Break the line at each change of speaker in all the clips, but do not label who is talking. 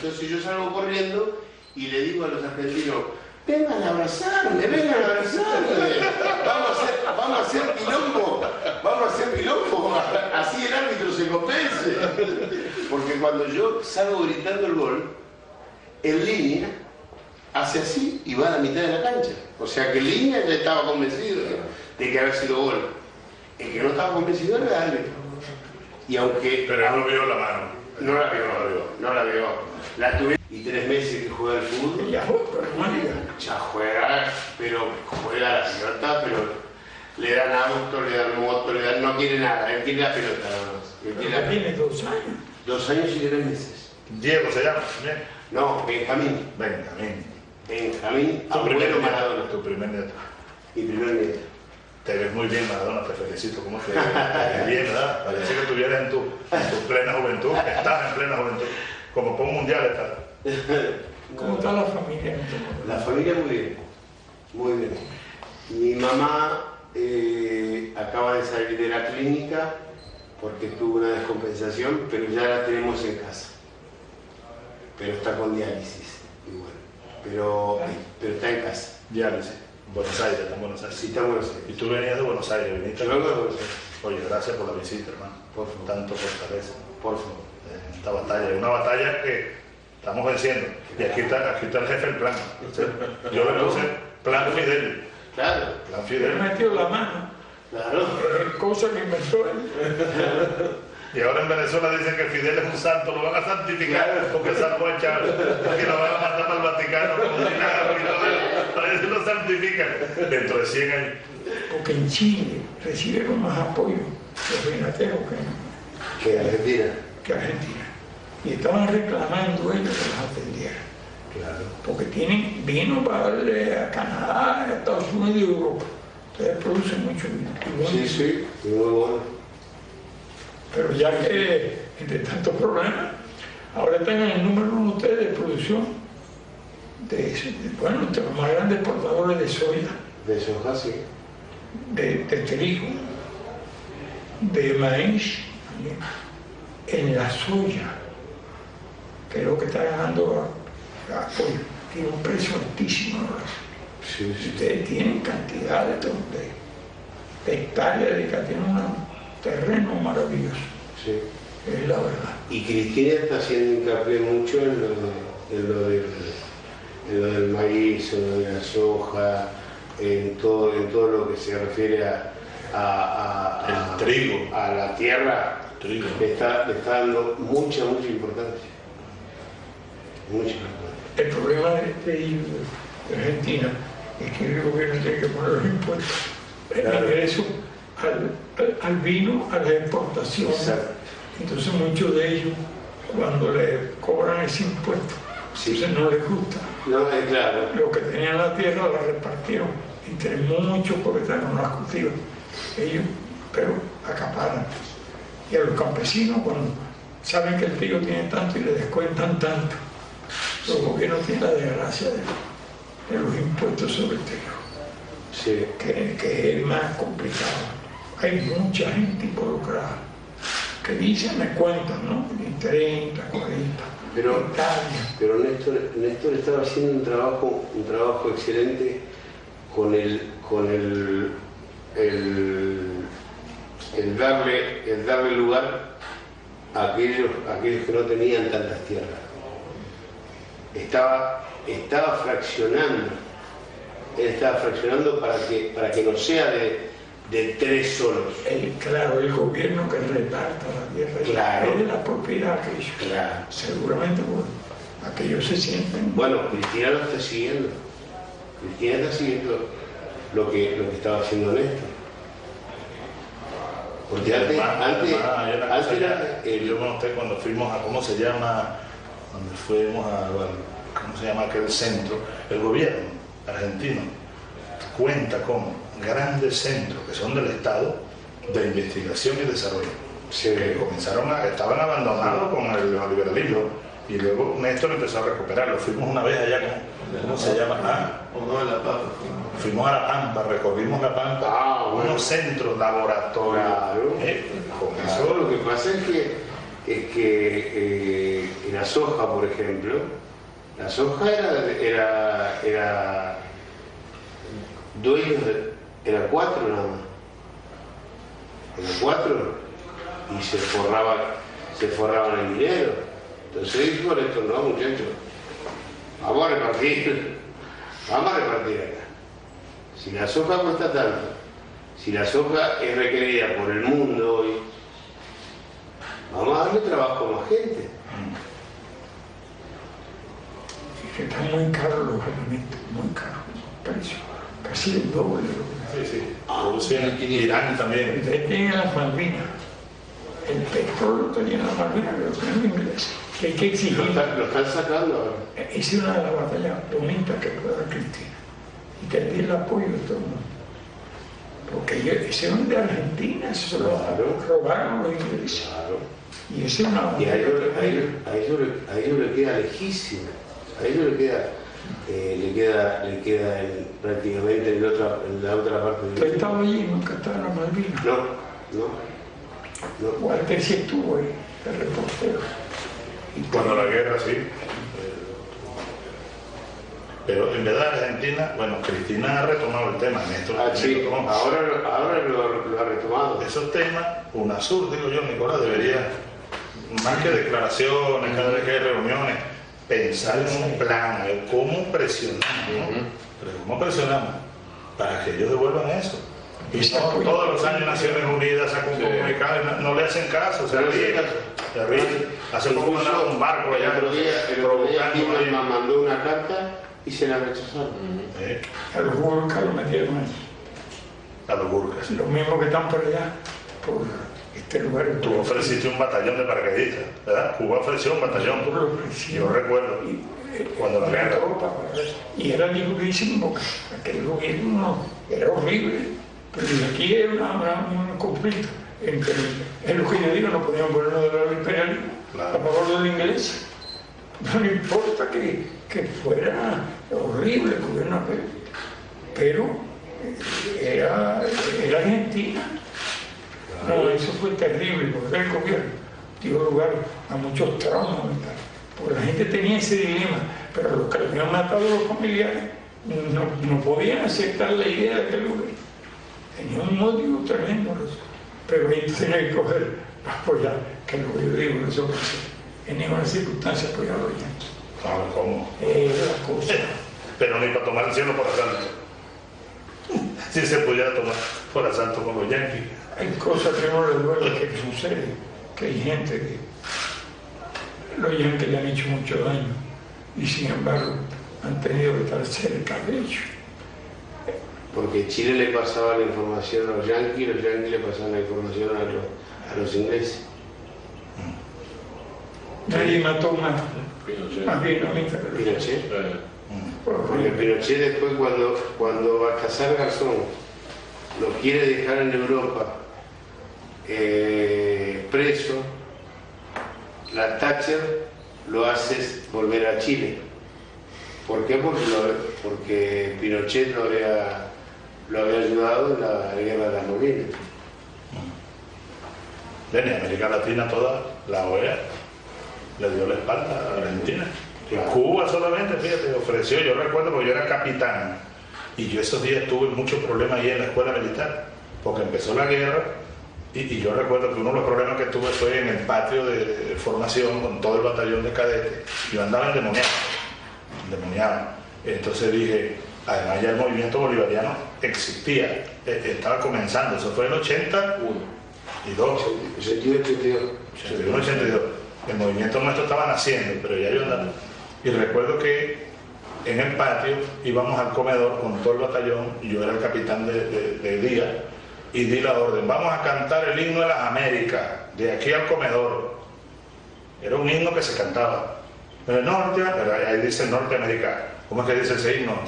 Entonces yo salgo corriendo y le digo a los argentinos, vengan a abrazarme, vamos a hacer quilombo, así el árbitro se convence. Porque cuando yo salgo gritando el gol, en línea hace así y va a la mitad de la cancha. O sea que en línea ya estaba convencido de que había sido gol. El que no estaba convencido era el árbitro. Y aunque...
Pero él no vio la mano.
No la vio. La tuve y 3 meses que juega el fútbol.
Ya
juega, pero juega la pelota, pero le dan auto, le dan moto, no quiere nada, él quiere la pelota nada más.
Tiene 2 años.
2 años y 3 meses.
Diego se llama, ¿bien?
No, Benjamín. Abuelo Maradona.
Tu primer nieto.
Mi primer nieto.
Te ves muy bien, Maradona, te felicito. ¿Cómo te ves bien, verdad? Parece que estuvieras en tu plena juventud. Estás en plena juventud. Como por un mundial estás.
¿Cómo está la familia?
La familia muy bien. Muy bien. Mi mamá acaba de salir de la clínica porque tuvo una descompensación, pero ya la tenemos en casa. Pero está con diálisis. Y bueno, pero está en casa.
Diálisis. Buenos Aires, está en Buenos Aires.
Sí, está en Buenos Aires.
Y tú venías de Buenos Aires, viniste.
Yo vengo de Buenos Aires.
Oye, gracias por la visita, hermano.
Por favor.
Tanto fortaleza.
Por favor.
Esta batalla, una batalla que estamos venciendo. Y aquí está el jefe del plan. Yo le puse Plan Fidel.
Claro.
Plan
Le
Fidel.
metió la mano.
Claro.
Cosa que inventó él.
Y ahora en Venezuela dicen que Fidel es un santo, lo van a santificar porque salvó a Chávez, porque lo van a mandar para el Vaticano como si nada, para ver si lo santifican dentro de 100 años.
Porque en Chile recibieron más apoyo los vinateros
Que Argentina.
que Argentina. Y estaban reclamando ellos que los atendieran.
Claro.
Porque tienen vino para darle a Canadá, a Estados Unidos y Europa. Ustedes producen mucho vino.
Sí, muy bueno.
Pero ya que entre tantos problemas, ahora están en el número 1 ustedes de producción entre los más grandes exportadores de soya,
De soja, sí.
de trigo, de maíz, en la soya, que es lo que está ganando apoyo. Tiene un precio altísimo ahora.
Sí.
Ustedes tienen cantidad de hectáreas de que tienen un terreno maravilloso.
Sí.
Es la verdad.
Y Cristina está haciendo hincapié mucho en lo del maíz, en lo de la soja, en todo lo que se refiere
El trigo.
A la tierra.
Trigo.
Le está dando mucha importancia. Mucha importancia.
El problema de Argentina es que el gobierno tiene que poner los impuestos. El ingreso al vino, a la exportación.
Exacto.
Entonces muchos de ellos, cuando le cobran ese impuesto,
Sí.
entonces no les gusta.
No, es claro.
Lo que tenían la tierra la repartieron entre muchos porque están en unas cultivos. Ellos, pero acaparan. Y a los campesinos, cuando saben que el trigo tiene tanto y le descuentan tanto, los gobiernos tienen la desgracia de los impuestos sobre el trigo,
Sí.
que es el más complicado. Hay mucha gente involucrada que dicen, me cuentan, ¿no? 30, 40 hectáreas.
Pero Néstor estaba haciendo un trabajo excelente con el darle lugar a aquellos que no tenían tantas tierras. Estaba fraccionando. Él estaba fraccionando para que no sea de 3 solos.
Claro, el gobierno que reparta la tierra,
Claro.
es de la propiedad que ellos.
Claro.
Seguramente aquellos se sienten.
Bueno, Cristina lo está siguiendo. Cristina está siguiendo lo que estaba haciendo Néstor. Porque antes
yo me noté cuando fuimos a, ¿cómo se llama? Cuando fuimos a, ¿cómo se llama aquel centro? El gobierno argentino cuenta con grandes centros que son del Estado de investigación y desarrollo.
Sí.
Que estaban abandonados con el neoliberalismo y luego Néstor empezó a recuperarlo. Fuimos una vez allá con, ¿cómo se llama? Fuimos a La Pampa, recorrimos La Pampa,
bueno.
unos centros, laboratorios.
Claro.
Con
Eso lo que pasa es que es que la soja, por ejemplo, la soja era dueños era 4 nada más. Era 4 y se forraban el dinero. Entonces dijo esto, no muchachos, vamos a repartir acá. Si la soja cuesta tanto, si la soja es requerida por el mundo hoy, vamos a darle trabajo a más gente.
Que están muy caros los alimentos, muy caros, precio, casi el doble de lo que
Sí, sí. Irán también.
ustedes tienen las Malvinas, el petróleo tenía las Malvinas, pero que no inglés, que hay que exigir.
Lo están sacando ahora.
Es una de las batallas bonitas que puede dar Cristina y tener el apoyo de todo el mundo. Porque ese es de Argentina, eso se lo robaron los ingleses.
Claro.
Y esa es una
Y a ellos le queda lejísimo. A ellos le queda prácticamente en la otra parte
¿Usted
del
estaba allí? ¿Nunca estaba en las Malvinas?
No.
Walter sí estuvo ahí, el reportero. Y
Cuando la guerra, sí. Pero en verdad Argentina, bueno, Cristina ha retomado el tema, Néstor.
Sí, ahora lo ha retomado.
Esos temas, UNASUR, digo yo, Nicolás, debería, más que declaraciones, cada vez que hay reuniones, pensar en un plan, a ver cómo presionamos, ¿no? Pero ¿cómo presionamos? Para que ellos devuelvan eso. Y todos los años Naciones Unidas sacan un comunicado y no le hacen caso, se ríen. Hace poco mandaba un barco allá.
El otro día Timerman mandó una carta y se la rechazaron.
a los burkas lo metieron ahí.
A los burkas.
Los mismos que están por allá, por este lugar.
Tú ofreciste un batallón de paracaidistas, ¿verdad? Cuba ofreció un batallón. Yo recuerdo. Cuando la guerra.
Y era dificilísimo, aquel gobierno era horrible, pero aquí era un conflicto entre, es lo que yo digo, no podíamos ponernos del lado imperialismo, a favor del inglés. No importa que fuera horrible el gobierno, pero era Argentina. No, eso fue terrible, porque el gobierno dio lugar a muchos traumas mentales. Porque la gente tenía ese dilema, pero los que le habían matado a los familiares no podían aceptar la idea de aquel lugar. Tenía un motivo tremendo, pero ahí tenía que coger para apoyar, que es lo que yo digo, eso pasó. En ninguna circunstancia apoyarlo ya.
¿Cómo?
La cosa.
Pero ni para tomar el cielo por asalto. Si se pudiera tomar por asalto con los yanquis.
Hay cosas que no les duele que sucede, que hay gente que los yanquis le han hecho mucho daño y sin embargo han tenido que estar cerca de ellos.
Porque Chile le pasaba la información a los yanquis le pasaban la información a los ingleses.
Nadie mató más vietnamitas que
Pinochet. Porque Pinochet después cuando Baltasar Garzón lo quiere dejar en Europa preso, la Thatcher lo hace volver a Chile. ¿Por qué? Porque Pinochet lo había ayudado en la guerra de las Malvinas.
En América Latina toda, la OEA le dio la espalda a Argentina. En Cuba solamente, fíjate, ofreció, yo recuerdo porque yo era capitán y yo esos días tuve muchos problemas ahí en la escuela militar, porque empezó la guerra y yo recuerdo que uno de los problemas que tuve fue en el patio de formación con todo el batallón de cadetes. Yo andaba endemoniado. Entonces dije, además ya el movimiento bolivariano existía, estaba comenzando, eso fue en el 81 y 2. 81, 82. El movimiento nuestro estaba naciendo, pero ya yo andaba. Y recuerdo que en el patio íbamos al comedor con todo el batallón, y yo era el capitán de día, y di la orden, vamos a cantar el himno de las Américas, de aquí al comedor. Era un himno que se cantaba. En el norte, pero ahí dice Norteamérica. ¿Cómo es que dice ese himno?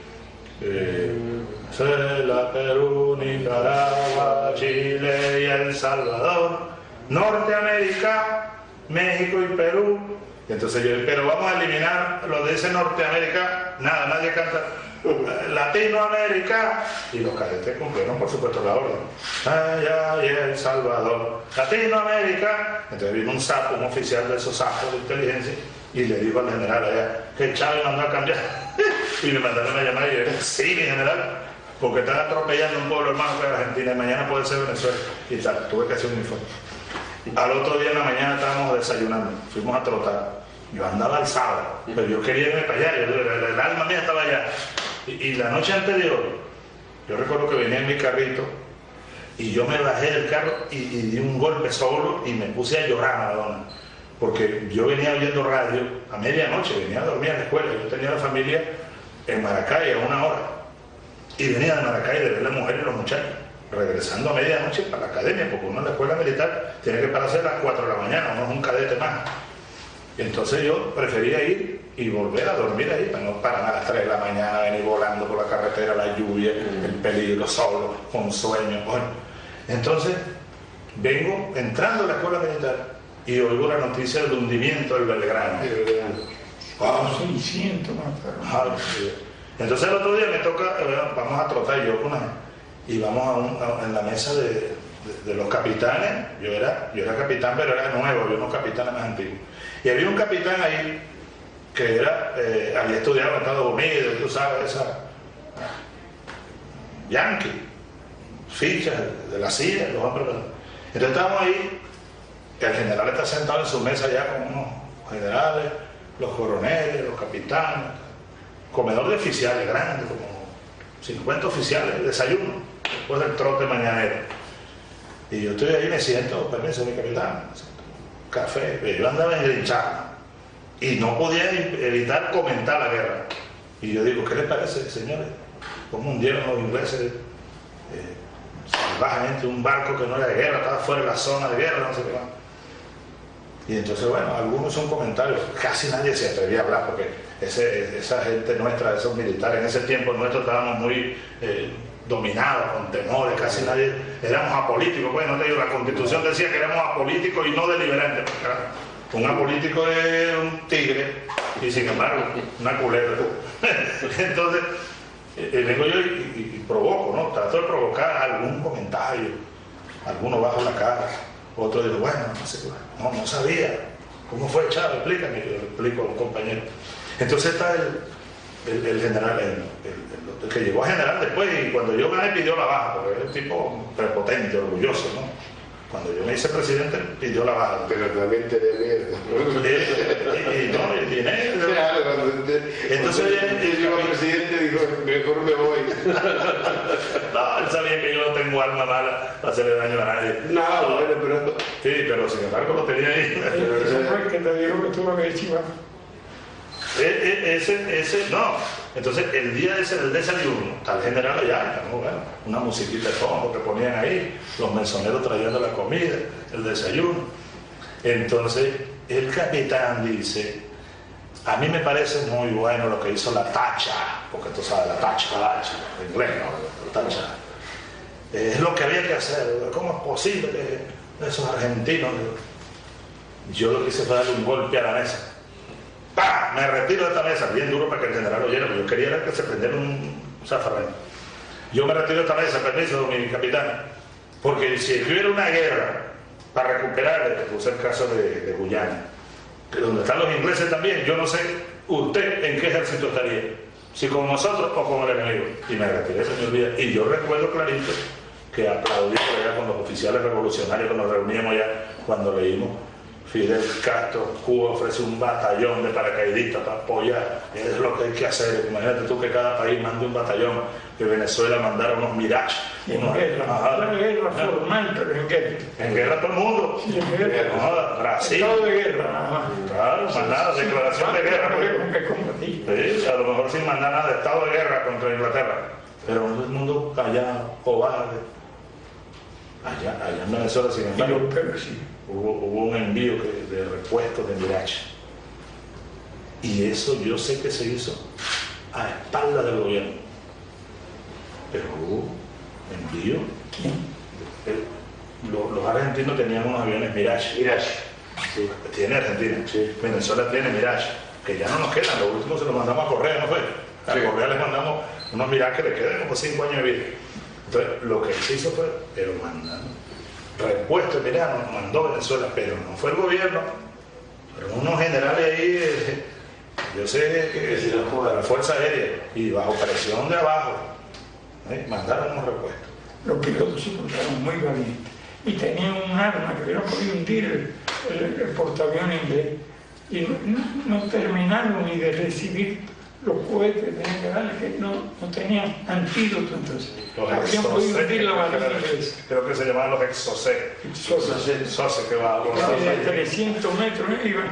La Perú, Nicaragua, Chile y El Salvador, Norteamérica, México y Perú. Y entonces yo, pero vamos a eliminar lo de ese Norteamérica, nada, nadie canta. Latinoamérica, y los cadetes cumplieron por supuesto la orden. Allá y El Salvador, Latinoamérica. Entonces vino un sapo, un oficial de esos sapos de inteligencia, y le dijo al general allá que Chávez mandó a cambiar. Y le mandaron una llamada y yo dije, sí, mi general, porque están atropellando un pueblo hermano que es Argentina y mañana puede ser Venezuela. Y tal, tuve que hacer un informe. Al otro día en la mañana estábamos desayunando, fuimos a trotar. Yo andaba alzado, pero yo quería irme para allá, el alma mía estaba allá. Y la noche anterior, yo recuerdo que venía en mi carrito y yo me bajé del carro y di un golpe solo y me puse a llorar, Maradona. Porque yo venía oyendo radio a medianoche, venía a dormir a la escuela, yo tenía la familia en Maracay a 1 hora. Y venía de Maracay de ver a la mujer y los muchachos, regresando a medianoche para la academia, porque uno en la escuela militar tiene que pararse a las 4 de la mañana, uno es un cadete más. Entonces yo prefería ir y volver a dormir ahí, para no parar a las 3 de la mañana, venir volando por la carretera, la lluvia, el peligro, solo, con sueño. Bueno, entonces vengo entrando a la escuela militar y oigo la noticia del hundimiento del Belgrano.
Wow. 600 mataron.
Entonces el otro día me toca, vamos a trotar yo con y vamos en la mesa de los capitanes. Yo era capitán, pero era nuevo, había unos capitanes más antiguos. Y había un capitán ahí que había estudiado en Estados Unidos, tú sabes, esa yankee, fichas de la CIA, los hombres. Entonces estábamos ahí, el general está sentado en su mesa ya con unos generales, los coroneles, los capitanes, comedor de oficiales grande, como 50 oficiales, desayuno, después del trote mañanero. Y yo estoy ahí, me siento, permiso, mi capitán, café, yo andaba engrinchado y no podía evitar comentar la guerra. Y yo digo, ¿qué les parece, señores? ¿Cómo hundieron los ingleses salvajemente un barco que no era de guerra, estaba fuera de la zona de guerra, no sé qué más? Y entonces, bueno, algunos son comentarios, casi nadie se atrevía a hablar, porque esa gente nuestra, esos militares, en ese tiempo nuestro estábamos muy dominados, con temores, casi nadie, éramos apolíticos. Bueno, no te digo, la Constitución decía que éramos apolíticos y no deliberantes, porque un apolítico es un tigre, y sin embargo, una culebra. Entonces, vengo yo y provoco, ¿no? Trato de provocar algún comentario, alguno bajo la cara. Otro dijo, bueno, no sé, no sabía. ¿Cómo fue, Chávez? Explícame. Yo le explico a un compañero. Entonces está el general, el que llegó a general después, y cuando yo gané pidió la baja, porque es un tipo prepotente, orgulloso, ¿no? Cuando yo me hice presidente, pidió la baja.
Pero también tenía miedo.
Y el dinero.
Claro, entonces él llegó presidente y dijo, mejor me voy.
No, él sabía que yo no tengo alma mala para hacerle daño a nadie.
No, bueno, pero...
Sí, pero sin embargo lo tenía ahí.
Ese fue el que te dijo que tú lo habías chivado.
No. Entonces, el día del desayuno, está el general allá, ¿no? Bueno, una musiquita de fondo que ponían ahí, los mesoneros trayendo la comida, el desayuno. Entonces, el capitán dice, a mí me parece muy bueno lo que hizo la Tacha, porque tú sabes, la Tacha, en inglés, ¿no? La Tacha. Es lo que había que hacer. ¿Cómo es posible que esos argentinos? Yo lo que hice fue darle un golpe a la mesa. ¡Pah! Me retiro de esta mesa, bien duro para que el general oyera, porque yo quería que se prendiera un zafarrán. Yo me retiro de esta mesa, permiso, mi capitán, porque si hubiera una guerra para recuperar, puse el caso de Guyana, que donde están los ingleses también, yo no sé usted en qué ejército estaría, si con nosotros o con el enemigo. Y me retiré, señor Díaz. Y yo recuerdo clarito que aplaudí por allá con los oficiales revolucionarios que nos reuníamos ya cuando leímos Fidel Castro, Cuba ofrece un batallón de paracaidistas para apoyar. Es lo que hay que hacer. Imagínate tú que cada país mande un batallón, que Venezuela mandara unos Mirage.
Una guerra formal, pero en guerra.
En guerra todo el mundo.
Sí, en guerra.
Brasil.
Estado de guerra, nada más.
Claro, más nada, declaración de guerra. Sí, a lo mejor sin mandar nada de estado de guerra contra Inglaterra. Pero todo el mundo allá, cobarde. Allá en Venezuela, sin embargo.
Pero sí.
Hubo un envío de repuestos de Mirage. Y eso yo sé que se hizo a espaldas del gobierno. Pero hubo envío. Los argentinos tenían unos aviones Mirage. Sí. Tiene Argentina. Sí. Venezuela tiene Mirage. Que ya no nos quedan. Lo último se lo mandamos a Correa, ¿no fue? A Correa les mandamos unos mirajes que le quedan como 5 años de vida. Entonces, lo que se hizo fue, pero mandar repuesto, mira, nos mandó Venezuela, pero no fue el gobierno, fueron unos generales ahí, yo sé que de la Fuerza Aérea, y bajo presión de abajo, mandaron unos repuestos.
Los pilotos se portaron muy valientes y tenían un arma que hubieran podido hundir el portaaviones inglés, y no terminaron ni de recibir los cohetes, tenían que darle, que no tenían antídoto. Entonces habrían podido hundir la marina inglesa.
Creo que se llamaban los exocet, que va a volar
de 300 metros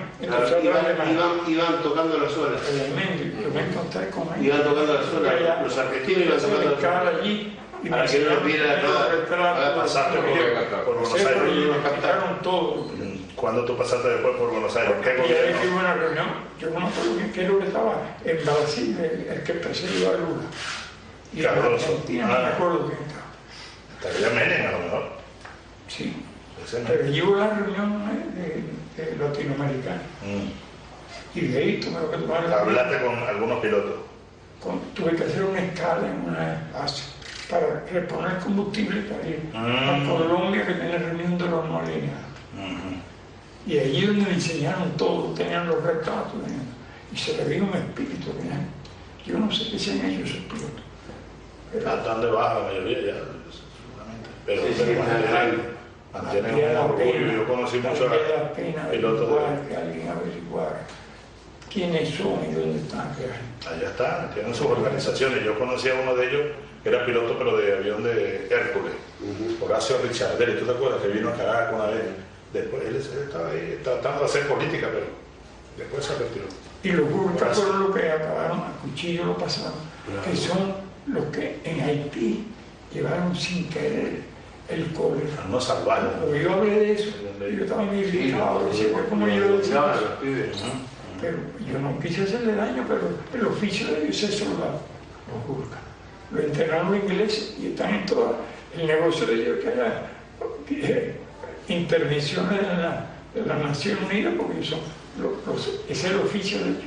iban tocando las olas.
Yo me encontré con ellos.
Iban tocando las olas, los argentinos iban tocando las olas.
Allí, y
para que no les viera nada.
Pasaste por Buenos Aires.
Captaron todo.
¿Cuándo tú pasaste después por Buenos Aires? ¿Qué
Y ahí hubo una reunión, yo no me acuerdo quién creo que estaba en Brasil, el que perseguió a Lula. Y en Argentina no me acuerdo quién estaba.
Estaría Menem a lo mejor.
Sí, pero llevo la reunión de latinoamericana. Y de ahí tuve que tomar
hablaste con algunos pilotos.
Tuve que hacer una escala en una espacio para reponer combustible para ir a Colombia, que tenía reunión de los no alineados. Y allí donde me enseñaron todo, tenían los retratos, y se le vio un espíritu. Yo no sé qué se han hecho esos pilotos.
Están de baja la mayoría ya, seguramente. Pero mantienen un orgullo. Yo conocí muchos pilotos
que alguien averiguara quiénes son y dónde están.
Allá están, tienen sus organizaciones. Yo conocí a uno de ellos, que era piloto pero de avión de Hércules, Horacio Richardelli. ¿Tú te acuerdas que vino a Caracas una vez? Después él estaba ahí tratando de hacer política, pero después se retiró.
Y los burkas fueron los que acabaron, a cuchillo lo pasaron, que son los que en Haití llevaron sin querer el cólera.
No salvaron.
Cuando yo hablé de eso, yo estaba muy irritado, decía, como yo decía, pero yo no quise hacerle daño, pero el oficio de ellos es soldado, los burkas. Lo entrenaron los ingleses y están en todo el negocio de ellos que haya intervenciones de la Nación Unida, porque son es el oficio de ellos.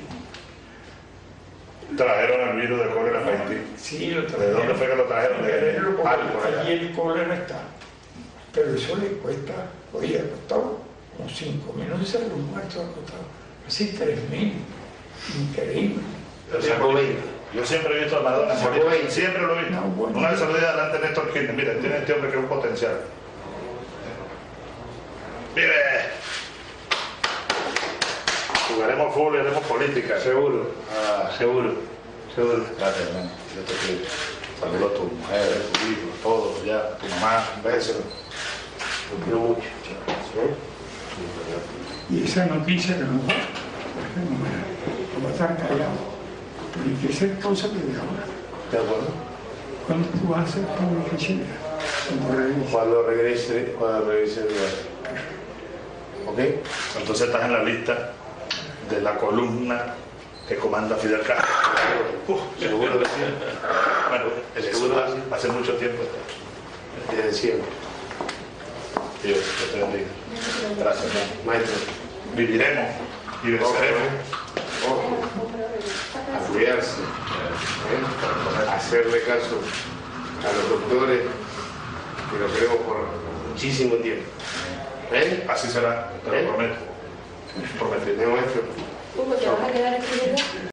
Trajeron el virus de cólera para Haití.
Sí, lo trajeron.
¿De dónde fue que lo trajeron?
Allí el cólera está. Pero eso le cuesta, oye, ha costado como 5.000, no sé si los muertos han costado casi 3.000. Increíble.
Yo siempre he visto a Maradona morir, siempre lo he visto. Una vez saludé adelante Néstor Kirchner, mira, tiene este hombre que es un potencial. ¡Vive! Jugaremos fútbol y haremos política.
Seguro, seguro.
Gracias, hermano. Yo te quiero. Saludos a tu mujer, a tu hijo, a todos, ya, a tu mamá, un beso.
Lo quiero mucho.
Y esa noticia que nos da, es fenomenal. Como estar callado. Pero hay que hacer cosas desde ahora.
¿De acuerdo?
¿Cuándo tú vas a hacer publicación?
Cuando regrese el lugar. ¿Ok?
Entonces estás en la lista de la columna que comanda Fidel Castro.
Seguro que sí.
Bueno, eso hace mucho tiempo.
Desde siempre.
Dios te bendiga. Gracias,
maestro.
Viviremos y venceremos.
A cuidarse, a hacerle caso a los doctores que lo queremos por muchísimo tiempo.
Así será, te lo prometo. Prometido.
Maestro.
¿Cómo te vas a quedar aquí, verdad?